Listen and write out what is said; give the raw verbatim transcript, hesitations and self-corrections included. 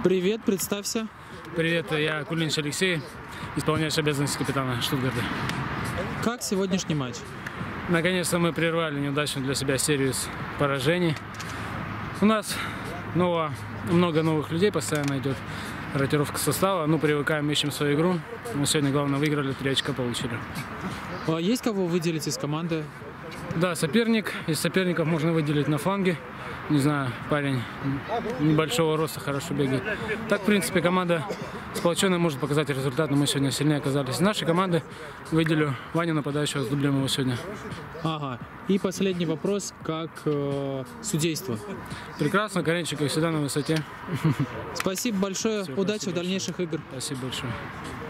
Привет, представься. Привет, я Кулинич Алексей, исполняющий обязанности капитана Штутгарта. Как сегодняшний матч? Наконец-то мы прервали неудачную для себя серию из поражений. У нас ново, много новых людей, постоянно идет ротировка состава. Ну, привыкаем, ищем свою игру. Мы сегодня, главное, выиграли, три очка получили. А есть кого выделить из команды? Да, соперник. Из соперников можно выделить на фланге. Не знаю, парень небольшого роста, хорошо бегает. Так, в принципе, команда сплоченная может показать результат, но мы сегодня сильнее оказались. Из нашей команды выделю Ваню, нападающего, с дублем его сегодня. Ага. И последний вопрос, как э, судейство? Прекрасно, Каренчик, как всегда, на высоте. Спасибо большое. Все, Удачи спасибо в дальнейших большое. игр. Спасибо большое.